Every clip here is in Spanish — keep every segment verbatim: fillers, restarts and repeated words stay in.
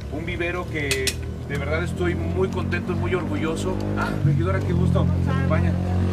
un vivero que de verdad estoy muy contento y muy orgulloso. Ah, regidora, qué gusto, nos acompaña.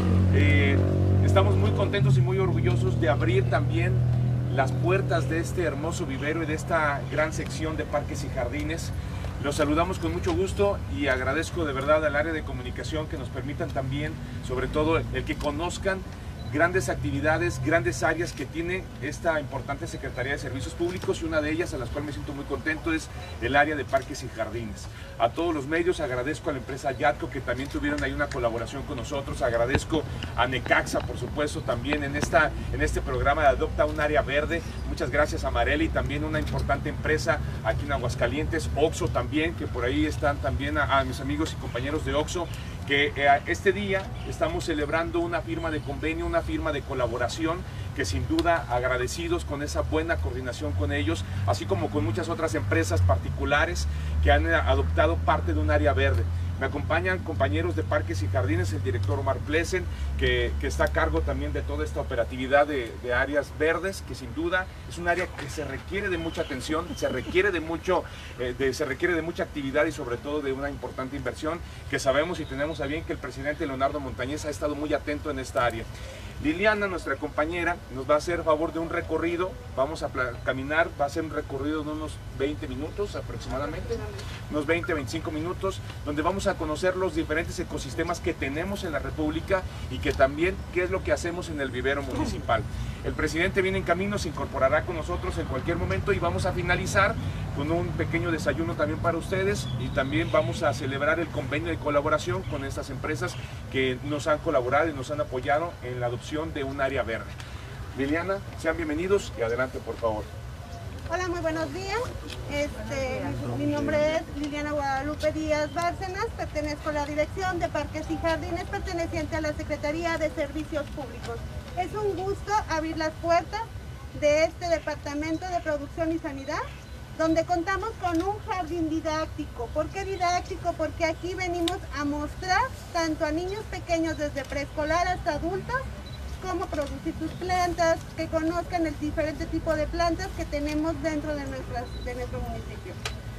Eh, estamos muy contentos y muy orgullosos de abrir también las puertas de este hermoso vivero y de esta gran sección de parques y jardines. Los saludamos con mucho gusto y agradezco de verdad al área de comunicación que nos permitan también, sobre todo, el que conozcan grandes actividades, grandes áreas que tiene esta importante Secretaría de Servicios Públicos, y una de ellas, a las cuales me siento muy contento, es el área de parques y jardines. A todos los medios agradezco a la empresa Yatco, que también tuvieron ahí una colaboración con nosotros. Agradezco a Necaxa, por supuesto, también en, esta, en este programa de Adopta un Área Verde. Muchas gracias a Marely, también una importante empresa aquí en Aguascalientes. Oxxo también, que por ahí están también a, a mis amigos y compañeros de Oxxo, que eh, este día estamos celebrando una firma de convenio, una firma de colaboración, que sin duda agradecidos con esa buena coordinación con ellos, así como con muchas otras empresas particulares que han adoptado parte de un área verde. Me acompañan compañeros de Parques y Jardines, el director Omar Plesen, que, que está a cargo también de toda esta operatividad de, de áreas verdes, que sin duda es un área que se requiere de mucha atención, se requiere de, mucho, eh, de, se requiere de mucha actividad y sobre todo de una importante inversión, que sabemos y tenemos a bien que el presidente Leonardo Montañez ha estado muy atento en esta área. Liliana, nuestra compañera, nos va a hacer favor de un recorrido. Vamos a caminar, va a ser un recorrido de unos veinte minutos aproximadamente, unos veinte a veinticinco minutos, donde vamos a conocer los diferentes ecosistemas que tenemos en la República y que también qué es lo que hacemos en el vivero municipal. El presidente viene en camino, se incorporará con nosotros en cualquier momento y vamos a finalizar con un pequeño desayuno también para ustedes, y también vamos a celebrar el convenio de colaboración con estas empresas que nos han colaborado y nos han apoyado en la adopción de un área verde. Liliana, sean bienvenidos y adelante, por favor. Hola, muy buenos días. Este, mi nombre es Liliana Guadalupe Díaz Bárcenas, pertenezco a la Dirección de Parques y Jardines perteneciente a la Secretaría de Servicios Públicos. Es un gusto abrir las puertas de este Departamento de Producción y Sanidad, donde contamos con un jardín didáctico. ¿Por qué didáctico? Porque aquí venimos a mostrar tanto a niños pequeños desde preescolar hasta adultos cómo producir sus plantas, que conozcan el diferente tipo de plantas que tenemos dentro de, nuestras, de nuestro municipio.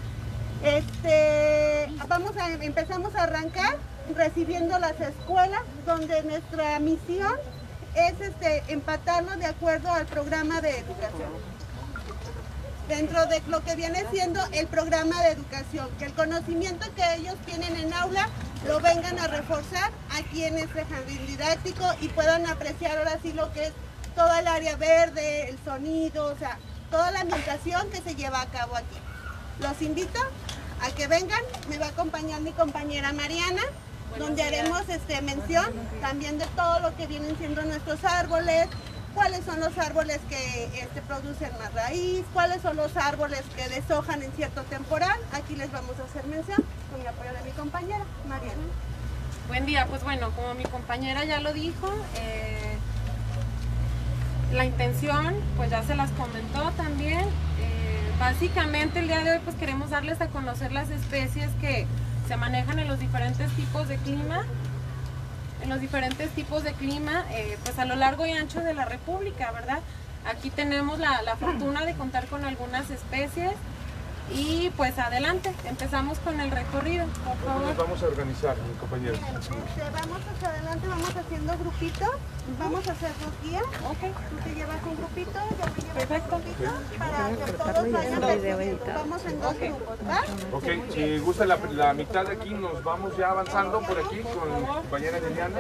Este, vamos a, empezamos a arrancar recibiendo las escuelas, donde nuestra misión es este, empatarnos de acuerdo al programa de educación. Dentro de lo que viene siendo el programa de educación, que el conocimiento que ellos tienen en aula lo vengan a reforzar aquí en este jardín didáctico y puedan apreciar ahora sí lo que es toda el área verde, el sonido, o sea, toda la ambientación que se lleva a cabo aquí. Los invito a que vengan, me va a acompañar mi compañera Mariana, donde haremos este, mención también de todo lo que vienen siendo nuestros árboles, cuáles son los árboles que este, producen más raíz, cuáles son los árboles que deshojan en cierto temporal. Aquí les vamos a hacer mención con el apoyo de mi compañera Mariana. Buen día, pues bueno, como mi compañera ya lo dijo, eh, la intención pues ya se las comentó también. Eh, básicamente el día de hoy pues queremos darles a conocer las especies que se manejan en los diferentes tipos de clima. en los diferentes tipos de clima, eh, pues a lo largo y ancho de la República, ¿verdad? Aquí tenemos la, la fortuna de contar con algunas especies y pues adelante, empezamos con el recorrido, por favor. Nos vamos a organizar, mi compañero. Este, vamos hacia adelante, vamos haciendo grupitos, vamos a hacer dos guías. Ok. Tú te llevas un grupito, yo te llevo Perfecto. un grupito, para que todos vayan recibiendo. Vamos en dos grupos, ¿va? Ok, si gusta la, la mitad de aquí, nos vamos ya avanzando por aquí con mi compañera Liliana.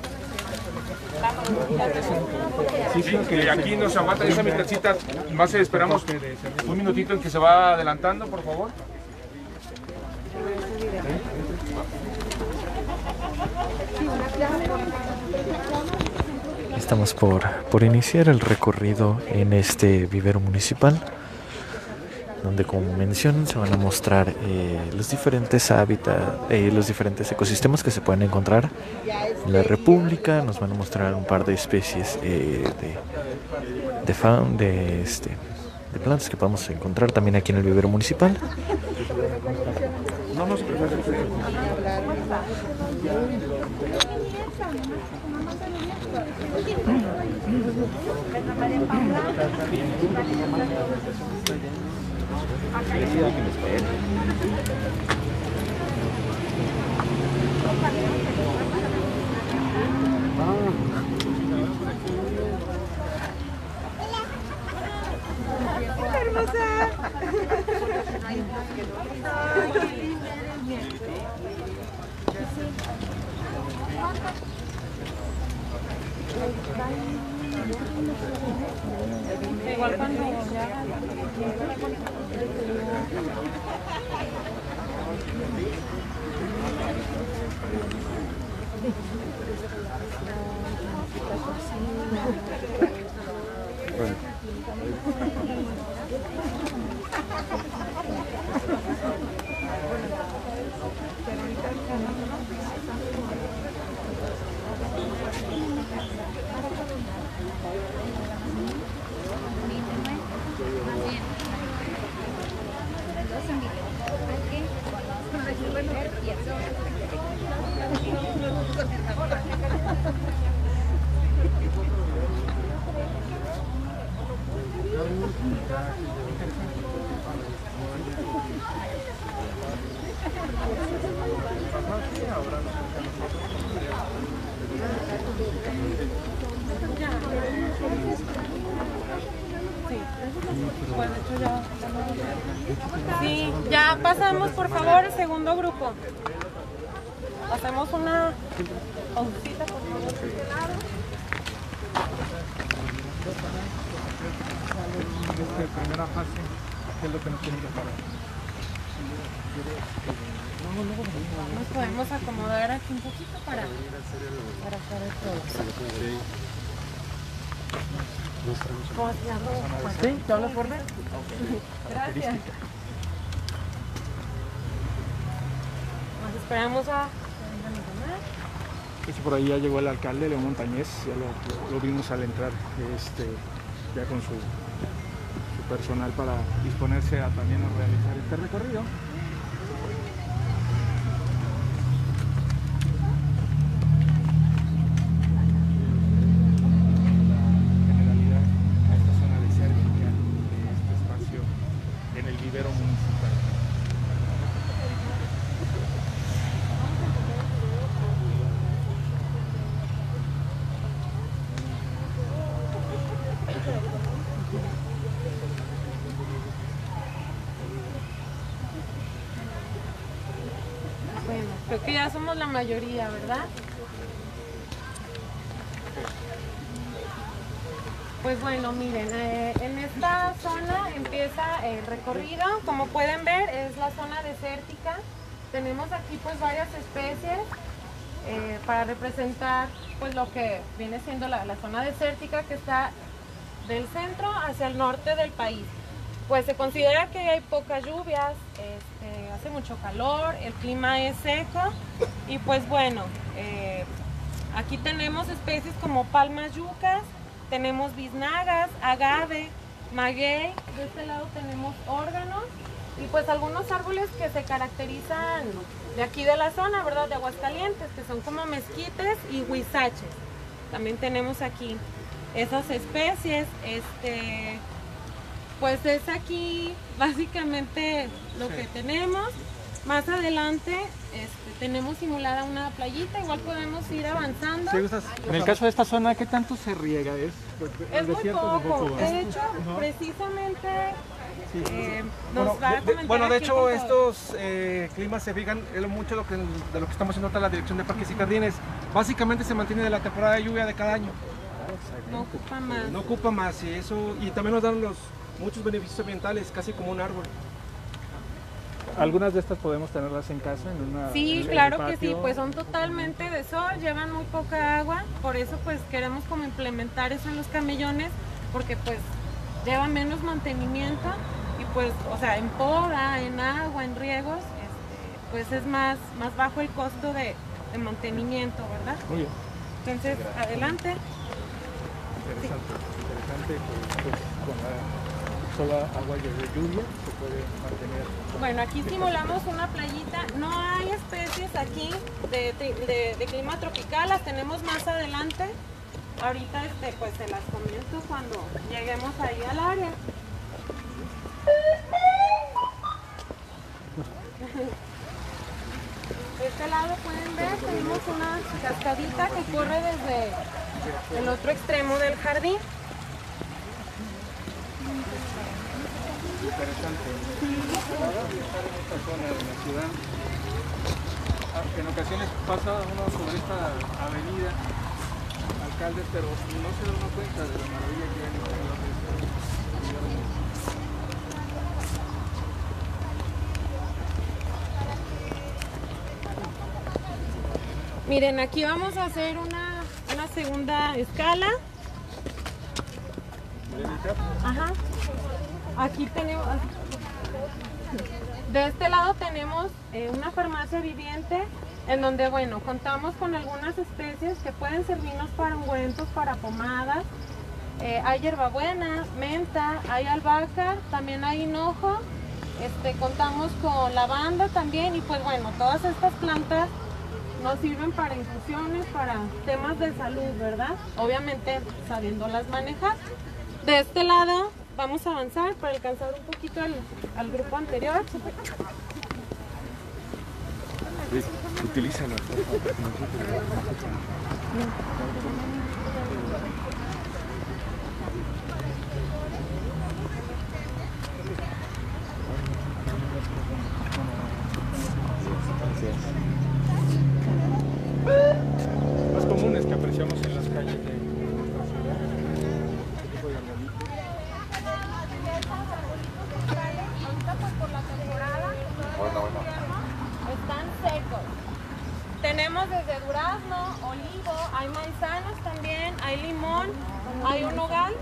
Sí, sí, que aquí nos aguanta esa mitadcita, más esperamos un minutito en que se va adelantando, por favor. Estamos por, por iniciar el recorrido en este vivero municipal, donde, como mencionan, se van a mostrar eh, los diferentes hábitats, eh, los diferentes ecosistemas que se pueden encontrar en la República. Nos van a mostrar un par de especies eh, de, de fauna, de, este, de plantas que podemos encontrar también aquí en el vivero municipal. Les digo que me esperen. Igual cuando ya... Bueno. Sí, ya pasamos por favor el segundo grupo. Hacemos una pausita, por favor. Primera fase, ¿qué es lo que nos tiene que parar? Nos podemos acomodar aquí un poquito para, para hacer el todo. ¿Cómo se llama? ¿Sí? ¿Te hablas fuerte? Gracias. Nos esperamos a... Sí, por ahí ya llegó el alcalde, León Montañez, ya lo, lo vimos al entrar, este, ya con su, su personal para disponerse a también a realizar este recorrido. Generalidad a esta zona desértica, este espacio en el vivero municipal. Bueno, creo que ya somos la mayoría, ¿verdad? Pues bueno, miren, eh, en esta zona empieza el recorrido. Como pueden ver, es la zona desértica. Tenemos aquí pues varias especies eh, para representar pues lo que viene siendo la, la zona desértica que está del centro hacia el norte del país. Pues se considera que hay pocas lluvias, este, hace mucho calor, el clima es seco y pues bueno, eh, aquí tenemos especies como palmas yucas, tenemos biznagas, agave, maguey, de este lado tenemos órganos y pues algunos árboles que se caracterizan de aquí de la zona, ¿verdad? De Aguascalientes, que son como mezquites y huizaches. También tenemos aquí esas especies, este... pues es aquí básicamente lo que tenemos. Más adelante este, tenemos simulada una playita, igual podemos ir avanzando. Si gustas, en el caso de esta zona, ¿qué tanto se riega? ¿Es, Es muy poco, ¿no? de hecho, precisamente Sí. eh, nos Bueno, va a de, de- comentar bueno, de aquí hecho, el contador. estos eh, climas se fijan en mucho de lo que, de lo que estamos haciendo ahorita en la Dirección de Parques y Jardines. Básicamente se mantiene de la temporada de lluvia de cada año. No ocupa más. No ocupa más y eso, y también nos dan los muchos beneficios ambientales, casi como un árbol. Algunas de estas podemos tenerlas en casa, en una. Sí, en el claro que patio. sí, pues son totalmente de sol, llevan muy poca agua, por eso pues queremos como implementar eso en los camellones, porque pues llevan menos mantenimiento y pues, o sea, en poda, en agua, en riegos, este, pues es más, más bajo el costo de, de mantenimiento, ¿verdad? Muy bien, Entonces, adelante. interesante, interesante, pues, pues, con la sola agua de lluvia se puede mantener. Bueno, aquí simulamos una playita. No hay especies aquí de, de- de clima tropical, las tenemos más adelante. Ahorita este, pues se las comento cuando lleguemos ahí al área. De este lado pueden ver, tenemos una cascadita que corre desde el otro extremo del jardín. Interesante. Estar en esta zona de la ciudad. En ocasiones pasa uno sobre esta avenida, alcalde, pero no se da uno cuenta de la maravilla que hay en este lado. Miren, aquí vamos a hacer una, una segunda escala. Ajá. Aquí tenemos, de este lado tenemos eh, una farmacia viviente en donde, bueno, contamos con algunas especies que pueden servirnos para ungüentos, para pomadas. Eh, hay hierbabuena, menta, hay albahaca, también hay hinojo. Este, contamos con lavanda también y pues bueno, todas estas plantas nos sirven para infusiones, para temas de salud, ¿verdad? Obviamente sabiéndolas manejar. De este lado vamos a avanzar para alcanzar un poquito al, al grupo anterior. Sí, utilízalo. Más comunes que apreciamos en las calles de nuestra ciudad. Este tipo de arbolitos. Ahorita pues por la temporada, Bueno, bueno. están secos. Tenemos desde durazno, olivo, hay manzanas también, hay limón, hay un nogal.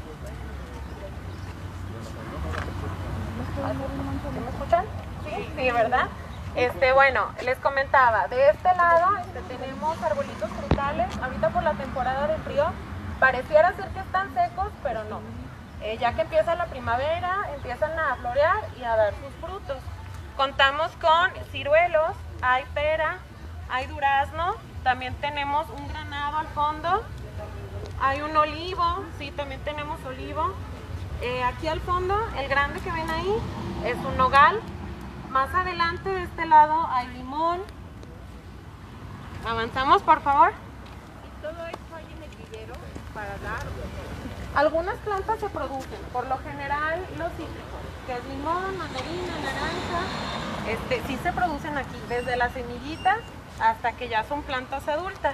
¿Me escuchan? Sí, sí, ¿verdad? Este, bueno, les comentaba, de este lado este, tenemos arbolitos frutales. Ahorita por la temporada de frío pareciera ser que están secos, pero no. Eh, ya que empieza la primavera, empiezan a florear y a dar sus frutos. Contamos con ciruelos, hay pera, hay durazno, también tenemos un granado al fondo, hay un olivo, sí, también tenemos olivo. Eh, aquí al fondo, el grande que ven ahí, es un nogal. Más adelante de este lado hay limón. Avanzamos, por favor. ¿Y todo esto hay en el vivero para dar? Algunas plantas se producen, por lo general los cítricos, que es limón, mandarina, naranja, este, sí se producen aquí, desde las semillitas hasta que ya son plantas adultas.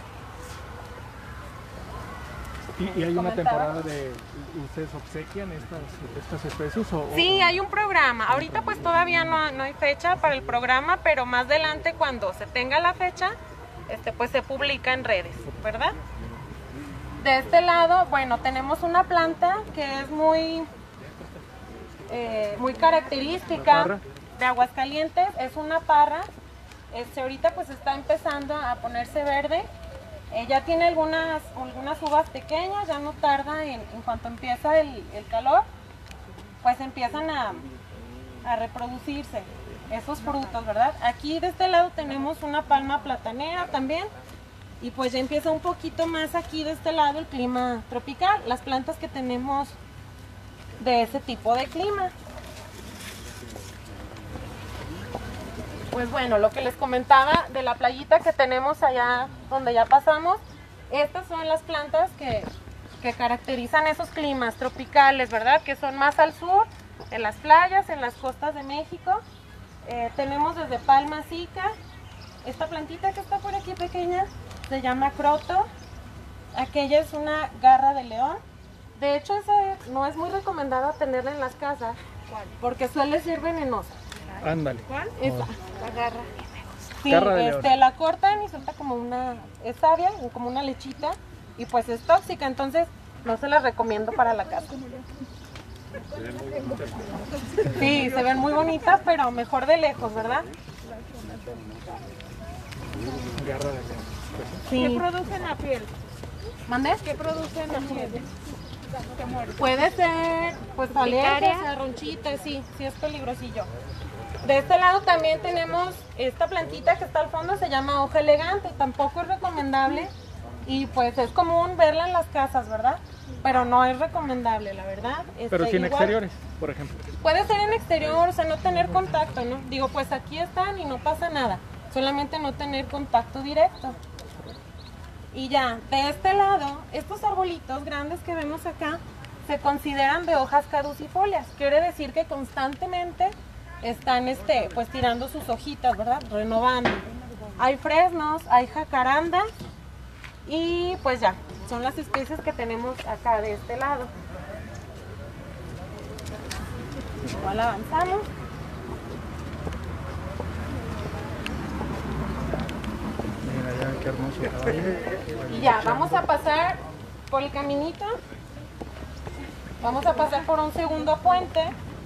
¿Y, y hay una Comentaba. temporada de ustedes obsequian estas, estas especies? O, Sí, o- hay un programa. Ahorita pues todavía no, no hay fecha para el programa, pero más adelante cuando se tenga la fecha, este, pues se publica en redes, ¿verdad? De este lado, bueno, tenemos una planta que es muy, eh, muy ¿La característica parra? de Aguascalientes. Es una parra. Este, ahorita pues está empezando a ponerse verde. Eh, ya tiene algunas, algunas uvas pequeñas, ya no tarda en, en cuanto empieza el, el calor, pues empiezan a, a reproducirse esos frutos, ¿verdad? Aquí de este lado tenemos una palma platanera también, y pues ya empieza un poquito más aquí de este lado el clima tropical, las plantas que tenemos de ese tipo de clima. Pues bueno, lo que les comentaba de la playita que tenemos allá donde ya pasamos, estas son las plantas que, que caracterizan esos climas tropicales, ¿verdad? Que son más al sur, en las playas, en las costas de México. Eh, tenemos desde palma sica, esta plantita que está por aquí pequeña, se llama croto, aquella es una garra de león. De hecho, esa no es muy recomendada tenerla en las casas, porque suele ser venenosa. Ándale. ¿Cuál? Esa, la garra. Sí, Garra de este, león. la cortan y suelta como una, es savia, como una lechita, y pues es tóxica, entonces no se la recomiendo para la casa. Sí, se ven muy bonitas, pero mejor de lejos, ¿verdad? Garra de león. Sí. ¿Qué producen la piel? ¿Mande? ¿Qué producen la piel? ¿Qué muerde? Puede ser, pues alergias, ¿Picaria? ronchitas, sí, sí es peligrosillo. De este lado también tenemos esta plantita que está al fondo, se llama hoja elegante. Tampoco es recomendable Y pues es común verla en las casas, ¿verdad? Pero no es recomendable, la verdad. Pero Este, sí en igual- exteriores, por ejemplo. Puede ser en exterior, o sea, no tener contacto, ¿no? Digo, pues aquí están y no pasa nada. Solamente no tener contacto directo. Y ya, de este lado, estos arbolitos grandes que vemos acá se consideran de hojas caducifolias. Quiere decir que constantemente están este, pues tirando sus hojitas, ¿verdad? Renovando. Hay fresnos, hay jacaranda y pues ya, son las especies que tenemos acá de este lado. Igual avanzamos. Mira ya, qué hermoso caballo. Y ya, vamos a pasar por el caminito. Vamos a pasar por un segundo puente.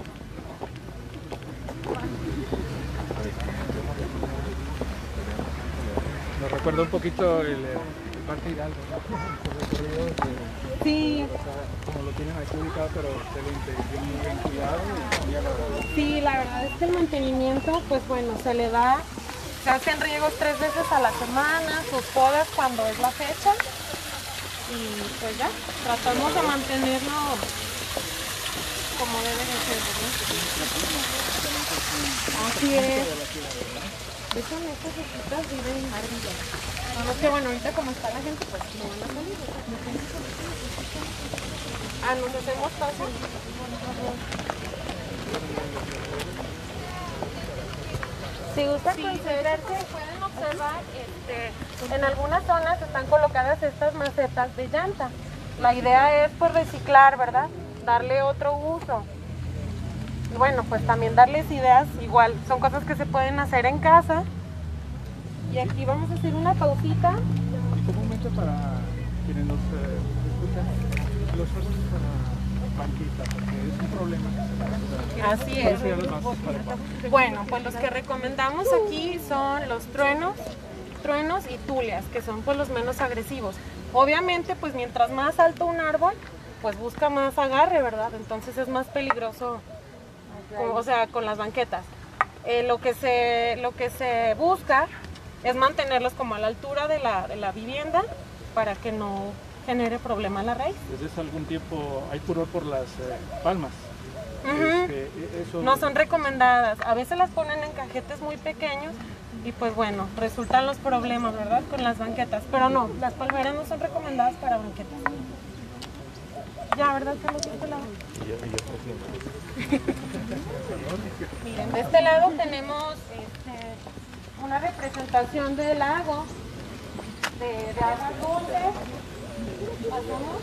Nos recuerda un poquito el, el Parque Hidalgo, ¿no? El recorrido de- Sí, o sea, como lo tienen aquí ubicado, pero se le tiene muy bien cuidado y muy agradable. sí, la verdad es que el mantenimiento, pues bueno, se le da, se hacen riegos tres veces a la semana, sus podas cuando es la fecha. Y pues ya, tratamos de mantenerlo como debe de ser, ¿no? Así es. Esas estas hojitas viven en ardilla. No, es que bueno, ahorita como está la gente, pues no van a salir. Ah, nos hacemos fácil. Si gusta considerarse, pueden observar, este, en algunas zonas están colocadas estas macetas de llanta. La idea es pues reciclar, ¿verdad? Darle otro uso. Bueno, pues también darles ideas, igual, son cosas que se pueden hacer en casa. Y aquí vamos a hacer una pausita. Y comúnmente para quienes nos eh, escuchan, los usos para banquita, porque es un problema. Así es. ¿Cuáles serían los más adecuados? Bueno, pues los que recomendamos aquí son los truenos, truenos y tulias, que son pues los menos agresivos. Obviamente, pues mientras más alto un árbol, pues busca más agarre, ¿verdad? Entonces es más peligroso, con- o sea, con las banquetas. Eh, lo que se, lo que se busca es mantenerlos como a la altura de la, de la vivienda para que no genere problema a la raíz. Desde hace algún tiempo hay furor por las eh, palmas. Ujú. Este, eso, No son recomendadas, a veces las ponen en cajetes muy pequeños y pues bueno, resultan los problemas, ¿verdad? Con las banquetas, pero no, las palmeras no son recomendadas para banquetas. Ya, ¿verdad, Carlos? De este lado. Miren, de este lado tenemos este, una representación del lago, de, de aguas dulces. Pasamos.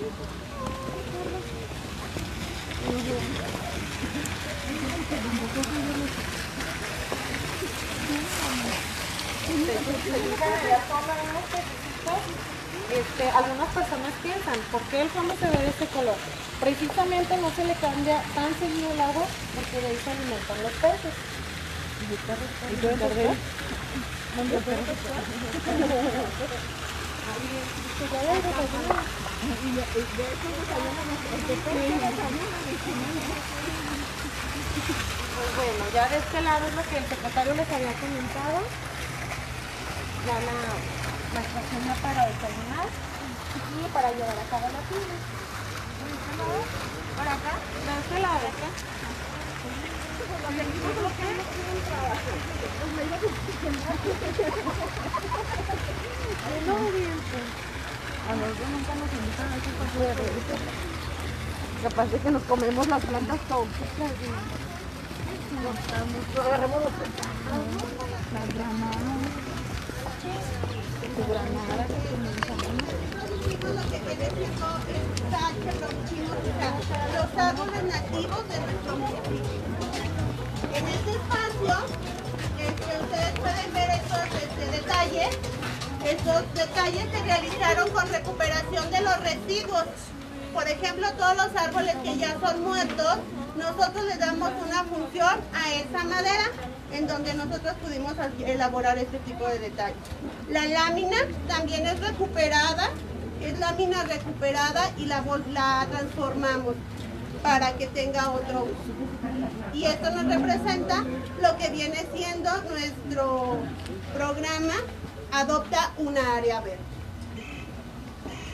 Este, algunas personas piensan, ¿por qué el fondo se ve de este color? Precisamente no se le cambia tan seguido el agua porque de ahí se alimentan los peces. Pues bueno, ya de este lado es lo que el secretario les había comentado. Ya la, la estación ya para desayunar y para llevar a cabo la actividad. ¿Para acá? De este lado, acá. A nosotros nunca nos invitan a ese paso de regreso. Capaz de que nos comemos las plantas tóxicas y cortamos, agarramos los las granadas. Granadas que comenzamos. Lo que viene siendo el tacho, los chinos, los árboles nativos de nuestro municipio. En este espacio, este, ustedes pueden ver estos este, detalles. Estos detalles se realizaron con recuperación de los residuos. Por ejemplo, todos los árboles que ya son muertos, nosotros les damos una función a esa madera en donde nosotros pudimos elaborar este tipo de detalles. La lámina también es recuperada, es lámina recuperada y la, la transformamos para que tenga otro uso. Y esto nos representa lo que viene siendo nuestro programa Adopta una área verde.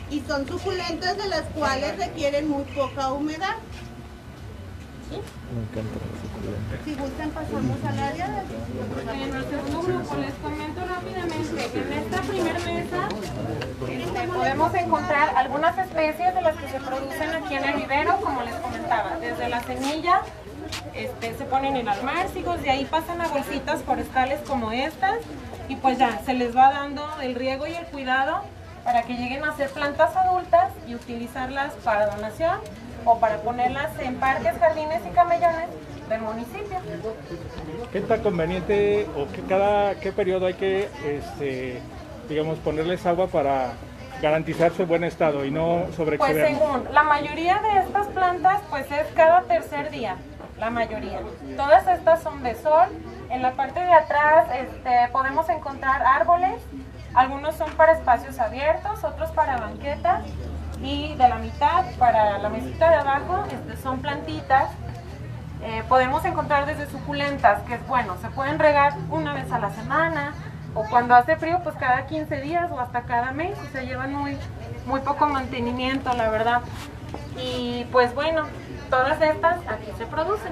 y son suculentas de las cuales requieren muy poca humedad. ¿Sí? Me encanta la suculenta. Si gustan pasamos al área de... En el segundo grupo les comento rápidamente, en esta primera mesa este, podemos encontrar algunas especies de las que se producen aquí en el vivero, como les comentaba, desde la semilla este, se ponen en almárcigos, de ahí pasan a bolsitas forestales como estas y pues ya se les va dando el riego y el cuidado para que lleguen a ser plantas adultas y utilizarlas para donación o para ponerlas en parques, jardines y camellones del municipio. ¿Qué tan conveniente o que cada qué periodo hay que, este, digamos, ponerles agua para garantizar su buen estado y no Pues sobreexcedernos? según, la mayoría de estas plantas pues es cada tercer día, la mayoría. Todas estas son de sol. En la parte de atrás este, podemos encontrar árboles, algunos son para espacios abiertos, otros para banquetas. Y de la mitad para la mesita de abajo este, son plantitas. Eh, podemos encontrar desde suculentas, que es bueno, se pueden regar una vez a la semana o cuando hace frío pues cada quince días o hasta cada mes y se llevan muy, muy poco mantenimiento, la verdad. Y pues bueno, todas estas aquí se producen.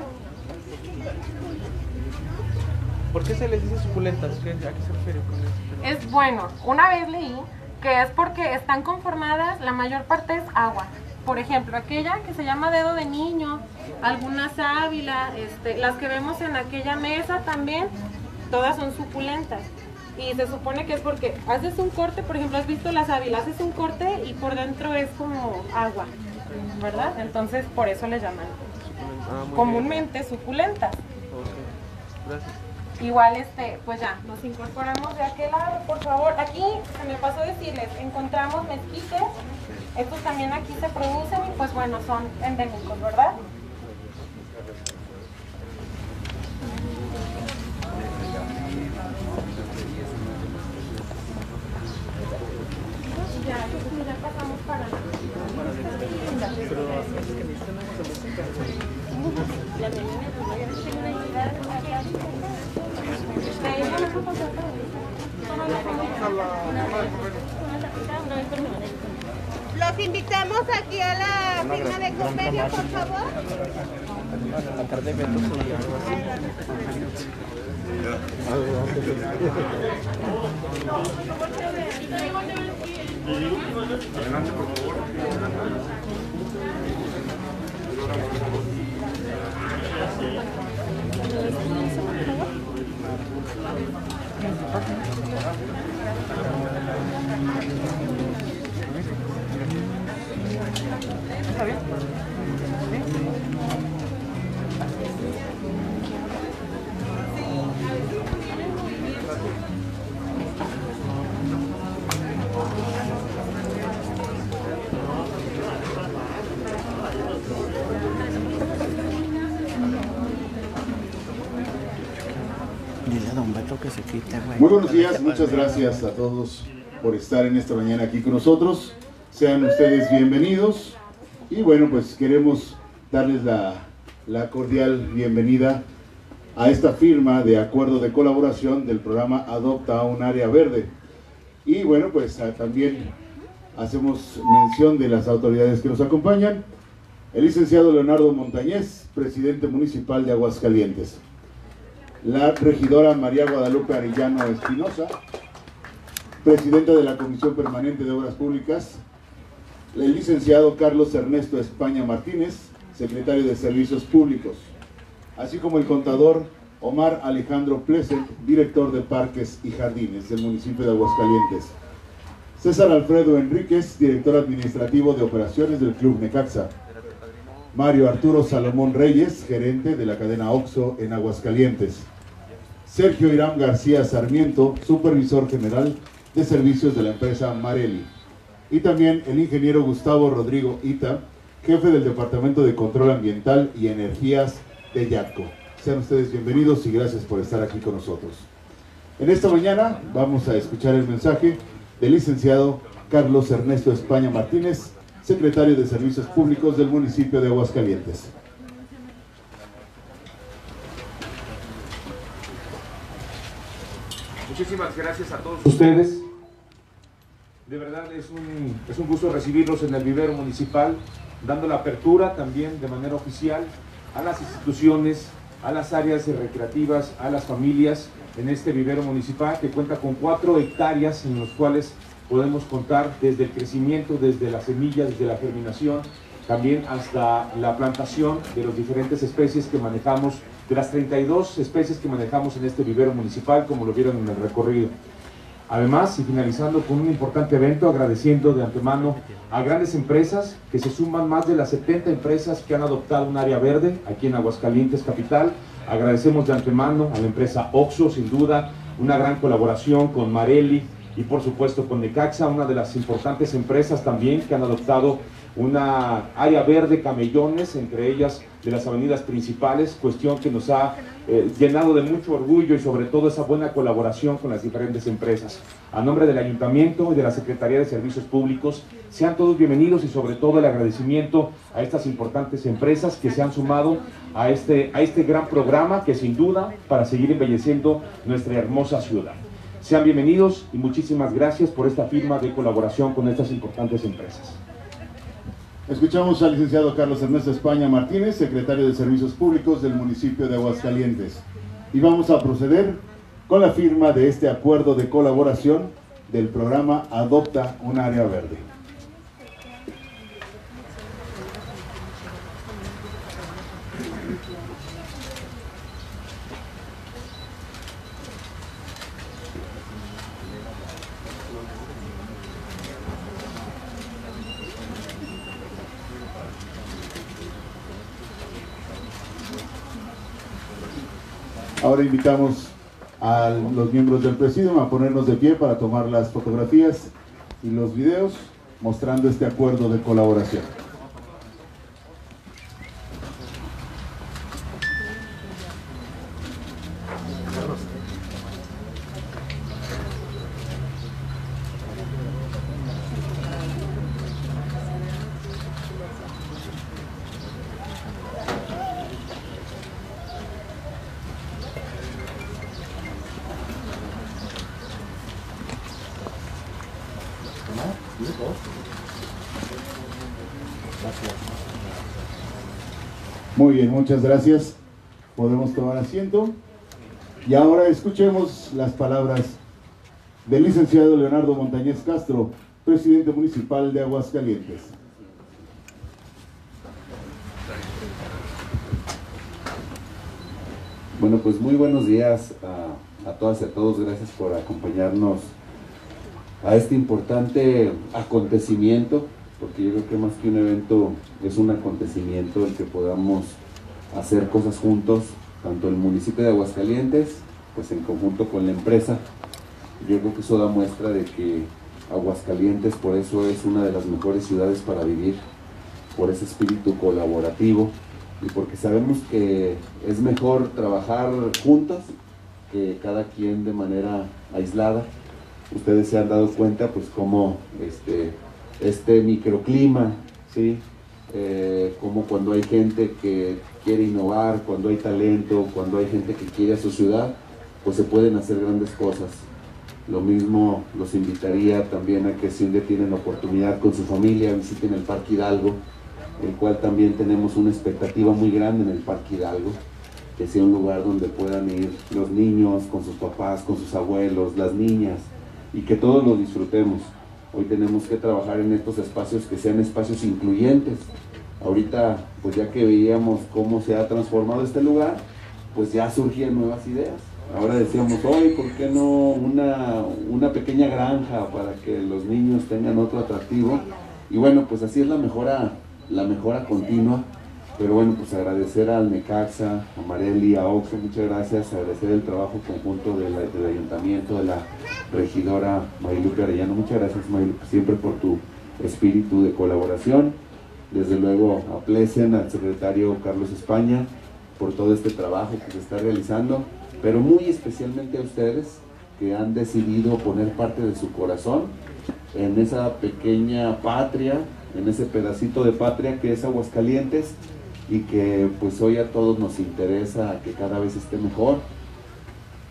¿Por qué se les dice suculentas? ¿Qué- ¿A qué se refiere con eso? Es bueno, una vez leí que es porque están conformadas, la mayor parte es agua. Por ejemplo, aquella que se llama dedo de niño, alguna sábila, este, las que vemos en aquella mesa también, todas son suculentas. Y se supone que es porque haces un corte, por ejemplo, has visto la sábila, haces un corte y por dentro es como agua, ¿verdad? Entonces por eso le llaman Ah, muy comúnmente suculentas. bien. Ok. Gracias. Igual, este, pues ya, nos incorporamos de aquel lado, por favor. Aquí, se me pasó decirles, encontramos mezquites. Estos también aquí se producen y pues bueno, son endémicos, ¿verdad? Ya, ya pasamos para... Los invitamos aquí a la firma de convenio, por favor. Adelante, por favor. Dile a Don Beto que se quite, güey. Muy buenos días, muchas gracias a todos por estar en esta mañana aquí con nosotros. Sean ustedes bienvenidos y bueno, pues queremos darles la, la cordial bienvenida a esta firma de acuerdo de colaboración del programa Adopta un Área Verde. Y bueno, pues a, también hacemos mención de las autoridades que nos acompañan. El licenciado Leonardo Montañez, presidente municipal de Aguascalientes. La regidora María Guadalupe Arellano Espinosa, presidenta de la Comisión Permanente de Obras Públicas. El licenciado Carlos Ernesto España Martínez, secretario de Servicios Públicos. Así como el contador Omar Alejandro Pleset, director de Parques y Jardines del municipio de Aguascalientes. César Alfredo Enríquez, director administrativo de operaciones del Club Necaxa. Mario Arturo Salomón Reyes, gerente de la cadena Oxxo en Aguascalientes. Sergio Irán García Sarmiento, supervisor general de servicios de la empresa Marelli. Y también el ingeniero Gustavo Rodrigo Ita, jefe del Departamento de Control Ambiental y Energías de YATCO. Sean ustedes bienvenidos y gracias por estar aquí con nosotros. En esta mañana vamos a escuchar el mensaje del licenciado Carlos Ernesto España Martínez, secretario de Servicios Públicos del municipio de Aguascalientes. Muchísimas gracias a todos Ustedes De verdad es un, es un gusto recibirlos en el vivero municipal, dando la apertura también de manera oficial a las instituciones, a las áreas recreativas, a las familias en este vivero municipal que cuenta con cuatro hectáreas en los cuales podemos contar desde el crecimiento, desde las semillas, desde la germinación, también hasta la plantación de las diferentes especies que manejamos, de las treinta y dos especies que manejamos en este vivero municipal, como lo vieron en el recorrido. Además, y finalizando con un importante evento, agradeciendo de antemano a grandes empresas, que se suman más de las setenta empresas que han adoptado un área verde aquí en Aguascalientes capital. Agradecemos de antemano a la empresa Oxxo, sin duda, una gran colaboración con Marelli y por supuesto con Necaxa, una de las importantes empresas también que han adoptado una área verde, camellones, entre ellas de las avenidas principales, cuestión que nos ha eh, llenado de mucho orgullo y sobre todo esa buena colaboración con las diferentes empresas. A nombre del Ayuntamiento y de la Secretaría de Servicios Públicos, sean todos bienvenidos y sobre todo el agradecimiento a estas importantes empresas que se han sumado a este, a este gran programa que sin duda para seguir embelleciendo nuestra hermosa ciudad. Sean bienvenidos y muchísimas gracias por esta firma de colaboración con estas importantes empresas. Escuchamos al licenciado Carlos Ernesto España Martínez, secretario de Servicios Públicos del municipio de Aguascalientes. Y vamos a proceder con la firma de este acuerdo de colaboración del programa Adopta un Área Verde. Ahora invitamos a los miembros del Presidium a ponernos de pie para tomar las fotografías y los videos mostrando este acuerdo de colaboración. Muy bien, muchas gracias. Podemos tomar asiento. Y ahora escuchemos las palabras del licenciado Leonardo Montañez Castro, presidente municipal de Aguascalientes. Bueno, pues muy buenos días a, a todas y a todos. Gracias por acompañarnos a este importante acontecimiento, porque yo creo que más que un evento es un acontecimiento el que podamos hacer cosas juntos, tanto el municipio de Aguascalientes, pues en conjunto con la empresa. Yo creo que eso da muestra de que Aguascalientes por eso es una de las mejores ciudades para vivir, por ese espíritu colaborativo y porque sabemos que es mejor trabajar juntos que cada quien de manera aislada. Ustedes se han dado cuenta pues cómo este, este microclima, ¿sí? Eh, como cuando hay gente que quiere innovar, cuando hay talento, cuando hay gente que quiere a su ciudad, pues se pueden hacer grandes cosas. Lo mismo los invitaría también a que si un día tienen oportunidad con su familia, visiten el Parque Hidalgo, el cual también tenemos una expectativa muy grande en el Parque Hidalgo, que sea un lugar donde puedan ir los niños con sus papás, con sus abuelos, las niñas, y que todos lo disfrutemos. Hoy tenemos que trabajar en estos espacios que sean espacios incluyentes. Ahorita, pues ya que veíamos cómo se ha transformado este lugar, pues ya surgían nuevas ideas. Ahora decíamos, hoy, ¿por qué no una, una pequeña granja para que los niños tengan otro atractivo? Y bueno, pues así es la mejora, la mejora continua. Pero bueno, pues agradecer al Necaxa, a Marelli, a Oxxo, muchas gracias, agradecer el trabajo conjunto de la, del ayuntamiento, de la regidora Marilupe Arellano, muchas gracias Marilupe, siempre por tu espíritu de colaboración. Desde luego a Plesen, al secretario Carlos España, por todo este trabajo que se está realizando, pero muy especialmente a ustedes que han decidido poner parte de su corazón en esa pequeña patria, en ese pedacito de patria que es Aguascalientes, y que pues hoy a todos nos interesa que cada vez esté mejor.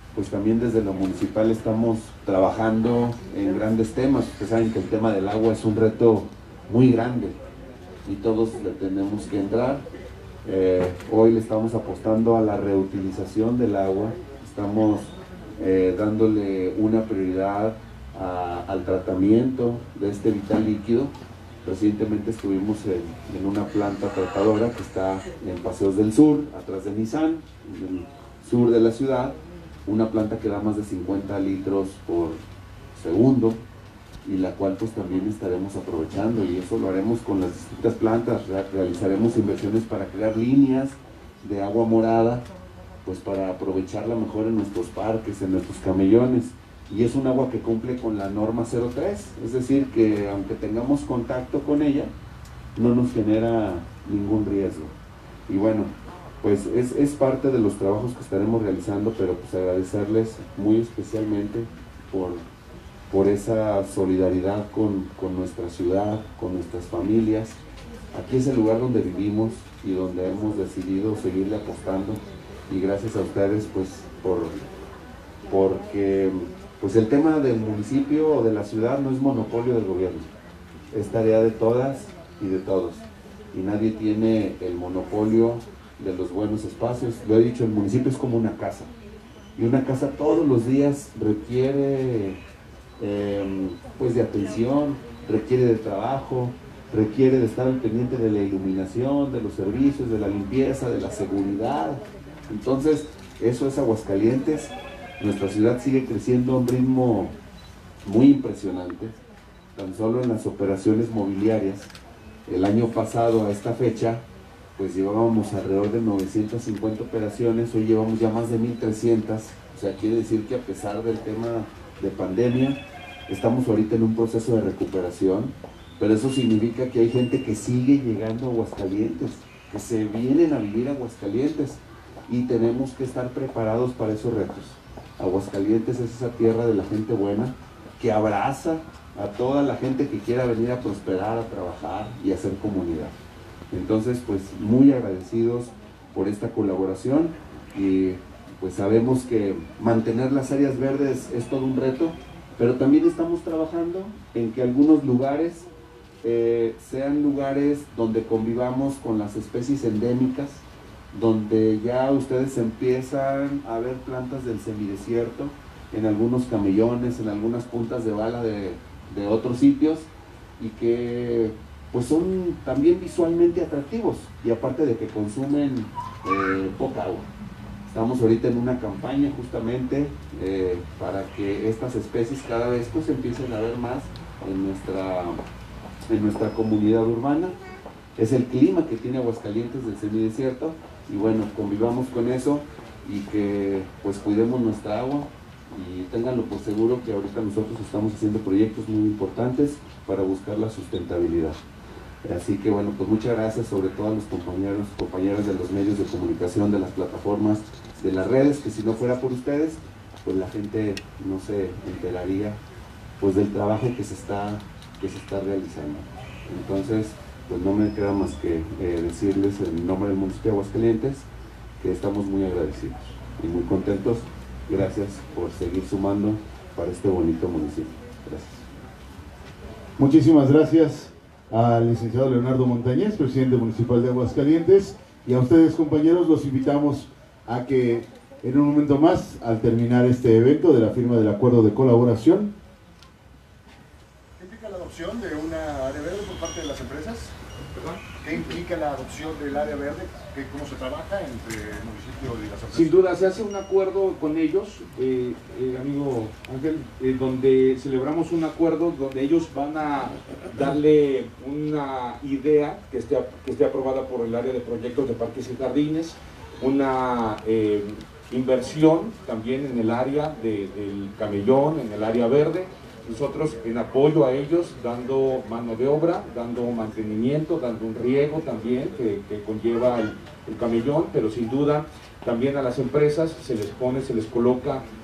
pues también desde lo municipal estamos trabajando en grandes temas. Ustedes saben que el tema del agua es un reto muy grande y todos le tenemos que entrar. Eh, hoy le estamos apostando a la reutilización del agua, estamos eh, dándole una prioridad a, al tratamiento de este vital líquido. Recientemente estuvimos en, en una planta tratadora que está en Paseos del Sur, atrás de Nissan, en el sur de la ciudad, una planta que da más de cincuenta litros por segundo, y la cual pues también estaremos aprovechando, y eso lo haremos con las distintas plantas. Realizaremos inversiones para crear líneas de agua morada, pues para aprovecharla mejor en nuestros parques, en nuestros camellones. Y es un agua que cumple con la norma cero tres, es decir, que aunque tengamos contacto con ella, no nos genera ningún riesgo. Y bueno, pues es, es parte de los trabajos que estaremos realizando, pero pues agradecerles muy especialmente por, por esa solidaridad con, con nuestra ciudad, con nuestras familias. Aquí es el lugar donde vivimos y donde hemos decidido seguirle apostando, y gracias a ustedes pues por, porque pues el tema del municipio o de la ciudad no es monopolio del gobierno, es tarea de todas y de todos, y nadie tiene el monopolio de los buenos espacios. Lo he dicho, el municipio es como una casa, y una casa todos los días requiere eh, pues de atención, requiere de trabajo, requiere de estar al pendiente de la iluminación, de los servicios, de la limpieza, de la seguridad. Entonces eso es Aguascalientes. Nuestra ciudad sigue creciendo a un ritmo muy impresionante. Tan solo en las operaciones mobiliarias, el año pasado a esta fecha, pues llevábamos alrededor de novecientas cincuenta operaciones, hoy llevamos ya más de mil trescientas, o sea, quiere decir que a pesar del tema de pandemia, estamos ahorita en un proceso de recuperación, pero eso significa que hay gente que sigue llegando a Aguascalientes, que se vienen a vivir a Aguascalientes, y tenemos que estar preparados para esos retos. Aguascalientes es esa tierra de la gente buena, que abraza a toda la gente que quiera venir a prosperar, a trabajar y a hacer comunidad. Entonces, pues muy agradecidos por esta colaboración, y pues sabemos que mantener las áreas verdes es todo un reto, pero también estamos trabajando en que algunos lugares eh, sean lugares donde convivamos con las especies endémicas, donde ya ustedes empiezan a ver plantas del semidesierto en algunos camellones, en algunas puntas de bala de, de otros sitios, y que pues son también visualmente atractivos, y aparte de que consumen eh, poca agua. Estamos ahorita en una campaña justamente eh, para que estas especies cada vez pues empiecen a ver más en nuestra, en nuestra comunidad urbana. Es el clima que tiene Aguascalientes del semidesierto, y bueno, convivamos con eso, y que pues cuidemos nuestra agua, y ténganlo por seguro que ahorita nosotros estamos haciendo proyectos muy importantes para buscar la sustentabilidad. Así que bueno, pues muchas gracias sobre todo a los compañeros, compañeras de los medios de comunicación, de las plataformas, de las redes, que si no fuera por ustedes, pues la gente no se enteraría pues del trabajo que se está, que se está realizando. Entonces, pues no me queda más que eh, decirles en nombre del municipio de Aguascalientes que estamos muy agradecidos y muy contentos. Gracias por seguir sumando para este bonito municipio. Gracias. Muchísimas gracias al licenciado Leonardo Montañez, presidente municipal de Aguascalientes, y a ustedes, compañeros, los invitamos a que en un momento más, al terminar este evento de la firma del acuerdo de colaboración. ¿Qué implica la adopción de una área verde por parte de las empresas? ¿Perdón? ¿Qué implica la adopción del área verde? ¿Qué, ¿Cómo se trabaja entre el municipio y las empresas? Sin duda, se hace un acuerdo con ellos, eh, eh, amigo Ángel, eh, donde celebramos un acuerdo donde ellos van a darle una idea que esté, que esté aprobada por el área de proyectos de parques y jardines, una eh, inversión también en el área de, del camellón, en el área verde. Nosotros en apoyo a ellos, dando mano de obra, dando mantenimiento, dando un riego también que, que conlleva el, el camellón, pero sin duda también a las empresas se les pone, se les coloca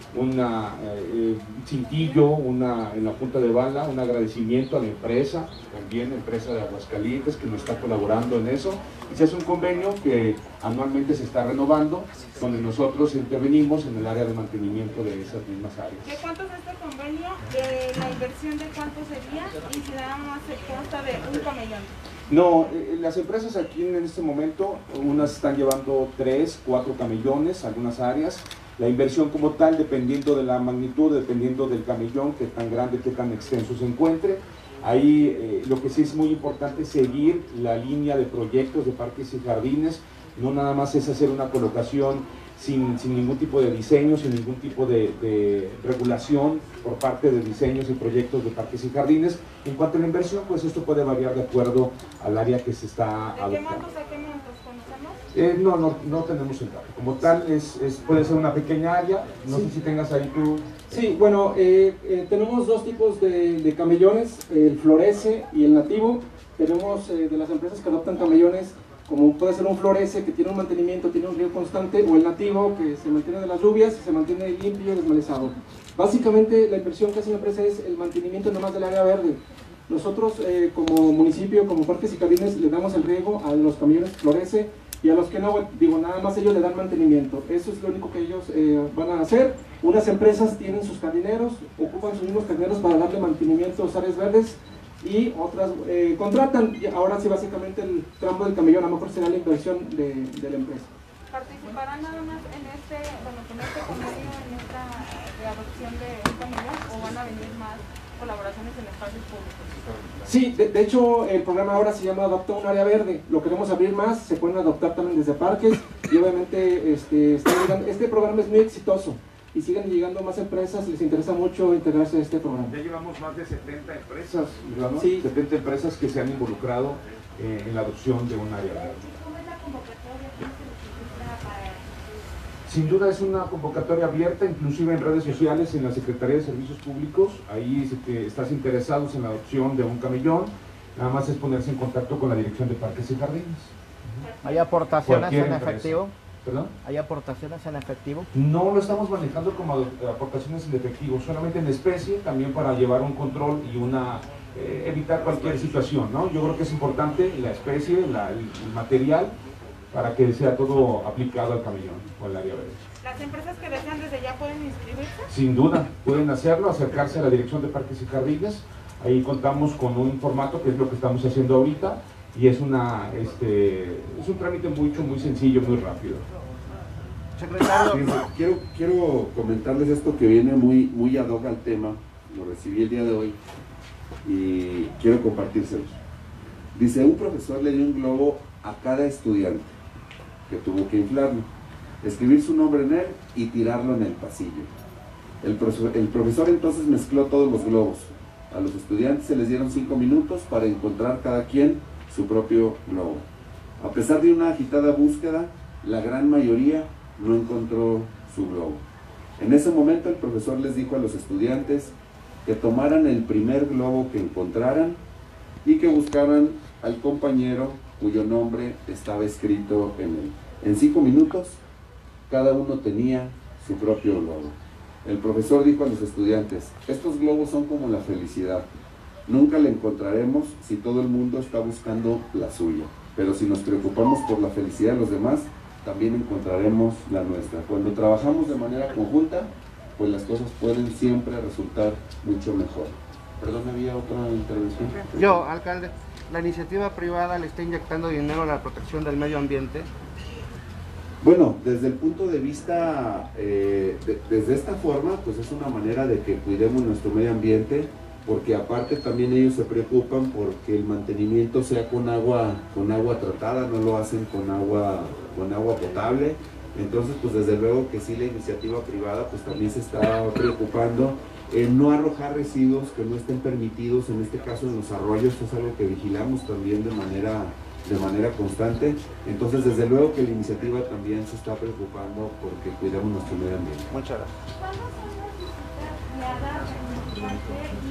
una, eh, un cintillo, una, en la punta de bala, un agradecimiento a la empresa, también la empresa de Aguascalientes que nos está colaborando en eso, y se hace un convenio que anualmente se está renovando, donde nosotros intervenimos en el área de mantenimiento de esas mismas áreas. ¿De cuánto es este convenio? Eh, ¿La inversión de cuánto sería? Y si nada más se consta de un camellón. No, eh, las empresas aquí en este momento, unas están llevando tres, cuatro camellones, algunas áreas. La inversión como tal, dependiendo de la magnitud, dependiendo del camellón, qué tan grande, qué tan extenso se encuentre. Ahí eh, lo que sí es muy importante es seguir la línea de proyectos de parques y jardines. No nada más es hacer una colocación sin, sin ningún tipo de diseño, sin ningún tipo de, de regulación por parte de diseños y proyectos de parques y jardines. En cuanto a la inversión, pues esto puede variar de acuerdo al área que se está adoptando. ¿De qué montos a qué montos conocemos? Eh, no, no, no tenemos el dato. Como tal, es, es, puede ser una pequeña área. No sí. sé si tengas ahí tú. Sí, bueno, eh, eh, tenemos dos tipos de, de camellones, el florece y el nativo. Tenemos eh, de las empresas que adoptan camellones, como puede ser un florece que tiene un mantenimiento, tiene un riego constante, o el nativo que se mantiene de las lluvias y se mantiene limpio y desmalezado. Básicamente la inversión que hace la empresa es el mantenimiento nomás del área verde. Nosotros eh, como municipio, como parques y jardines, le damos el riego a los camellones florece, y a los que no, digo, nada más ellos le dan mantenimiento. Eso es lo único que ellos eh, van a hacer. Unas empresas tienen sus jardineros, ocupan sus mismos jardineros para darle mantenimiento a las áreas verdes, y otras eh, contratan. Y ahora sí, básicamente el tramo del camellón a lo mejor será la inversión de, de la empresa. ¿Participarán nada más en este, bueno, con este convenio, en esta de adopción de un camellón, o van a venir más colaboraciones en espacios públicos? Sí, de, de hecho el programa ahora se llama Adopta un área verde. Lo queremos abrir más, se pueden adoptar también desde parques, y obviamente este, está llegando, este programa es muy exitoso y siguen llegando más empresas, les interesa mucho integrarse a este programa. Ya llevamos más de setenta empresas, ¿no? Sí. setenta empresas que se han involucrado eh, en la adopción de un área verde. ¿Cómo es la convocatoria? ¿Cómo se necesita para...? Sin duda es una convocatoria abierta, inclusive en redes sociales, en la Secretaría de Servicios Públicos. Ahí si te estás interesados en la adopción de un camellón, nada más es ponerse en contacto con la Dirección de Parques y Jardines. ¿Hay aportaciones Cualquier en empresa. efectivo? ¿Perdón? ¿Hay aportaciones en efectivo? No lo estamos manejando como aportaciones en efectivo, solamente en especie, también para llevar un control y una eh, evitar cualquier situación, ¿no? Yo creo que es importante la especie, la, el, el material, para que sea todo aplicado al camellón o al área verde. ¿Las empresas que desean desde ya pueden inscribirse? Sin duda, pueden hacerlo, acercarse a la Dirección de Parques y Jardines. Ahí contamos con un formato que es lo que estamos haciendo ahorita, y es, una, este, es un trámite mucho, muy sencillo, muy rápido. Secretario. Sí, quiero, quiero comentarles esto que viene muy, muy ad hoc al tema. Lo recibí el día de hoy y quiero compartírselos. Dice, un profesor le dio un globo a cada estudiante que tuvo que inflarlo, escribir su nombre en él y tirarlo en el pasillo. El profesor, el profesor entonces mezcló todos los globos. A los estudiantes se les dieron cinco minutos para encontrar cada quien su propio globo. A pesar de una agitada búsqueda, la gran mayoría no encontró su globo. En ese momento el profesor les dijo a los estudiantes que tomaran el primer globo que encontraran y que buscaran al compañero cuyo nombre estaba escrito en él. En cinco minutos, cada uno tenía su propio globo. El profesor dijo a los estudiantes, estos globos son como la felicidad. Nunca la encontraremos si todo el mundo está buscando la suya. Pero si nos preocupamos por la felicidad de los demás, también encontraremos la nuestra. Cuando trabajamos de manera conjunta, pues las cosas pueden siempre resultar mucho mejor. Perdón, ¿había otra intervención? Yo, alcalde, ¿la iniciativa privada le está inyectando dinero a la protección del medio ambiente? Bueno, desde el punto de vista, eh, de, desde esta forma, pues es una manera de que cuidemos nuestro medio ambiente, porque aparte también ellos se preocupan porque el mantenimiento sea con agua, con agua tratada, no lo hacen con agua, con agua potable. Entonces, pues desde luego que sí, la iniciativa privada pues también se está preocupando en no arrojar residuos que no estén permitidos, en este caso en los arroyos, es algo que vigilamos también de manera, de manera constante. Entonces, desde luego que la iniciativa también se está preocupando porque cuidemos nuestro medio ambiente. Muchas gracias. ¿Cuándo son las visitas guiadas en parque y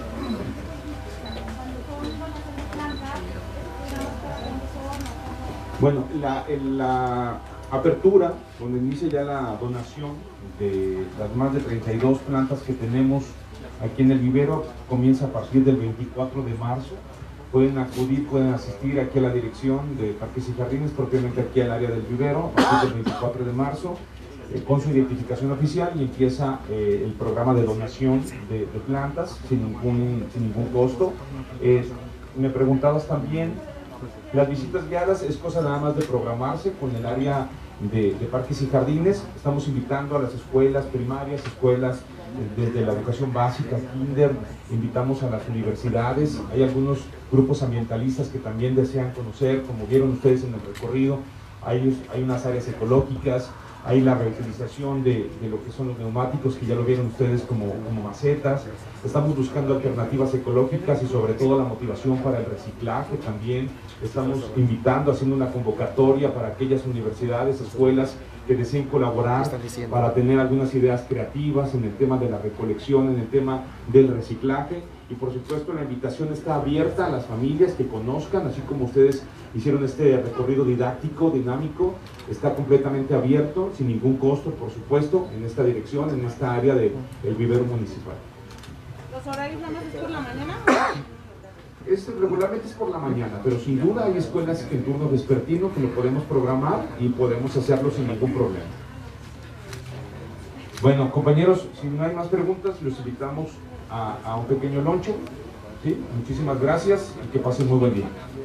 cuando son las plantas? Bueno, la, la, apertura, donde inicia ya la donación de las más de treinta y dos plantas que tenemos aquí en el vivero, comienza a partir del veinticuatro de marzo. Pueden acudir, pueden asistir aquí a la dirección de Parques y Jardines, propiamente aquí al área del vivero, a partir del veinticuatro de marzo, eh, con su identificación oficial, y empieza eh, el programa de donación de, de plantas sin ningún, sin ningún costo. Eh, me preguntabas también, las visitas guiadas es cosa nada más de programarse con el área de, de Parques y Jardines. Estamos invitando a las escuelas primarias, escuelas desde la educación básica, kinder, invitamos a las universidades. Hay algunos grupos ambientalistas que también desean conocer, como vieron ustedes en el recorrido. Hay, hay unas áreas ecológicas, hay la reutilización de, de lo que son los neumáticos, que ya lo vieron ustedes como, como macetas. Estamos buscando alternativas ecológicas y sobre todo la motivación para el reciclaje también. Estamos invitando, haciendo una convocatoria para aquellas universidades, escuelas que deseen colaborar para tener algunas ideas creativas en el tema de la recolección, en el tema del reciclaje. Y por supuesto la invitación está abierta a las familias que conozcan, así como ustedes hicieron este recorrido didáctico, dinámico, está completamente abierto, sin ningún costo, por supuesto, en esta dirección, en esta área del vivero municipal. ¿Los horarios nada más es por la mañana? Es, regularmente es por la mañana, pero sin duda hay escuelas que en turno vespertino que lo podemos programar y podemos hacerlo sin ningún problema. Bueno, compañeros, si no hay más preguntas, los invitamos a, a un pequeño lonche. ¿Sí? Muchísimas gracias y que pasen muy buen día.